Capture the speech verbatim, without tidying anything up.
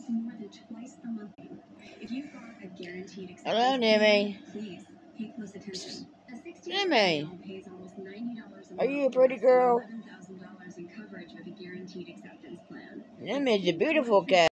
more than twice the monthly. If you've got a guaranteed acceptance Hello, Nimby. please pay close attention. A sixteen Nimby, pays almost ninety dollars a month. are you a pretty girl? eleven thousand dollars in coverage with a guaranteed acceptance plan. Nimmy's a beautiful cat.